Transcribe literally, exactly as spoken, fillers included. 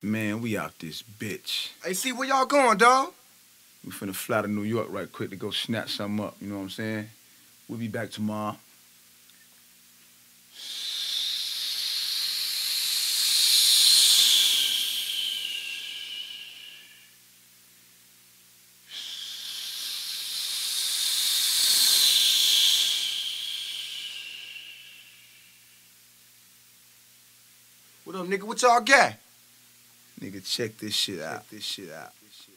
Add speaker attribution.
Speaker 1: Man, we out this bitch.
Speaker 2: Hey, see where y'all going, dawg?
Speaker 1: We finna fly to New York right quick to go snatch something up, you know what I'm saying? We'll be back tomorrow.
Speaker 2: What up, nigga? What y'all got?
Speaker 1: Nigga, check this shit out. Check this shit out.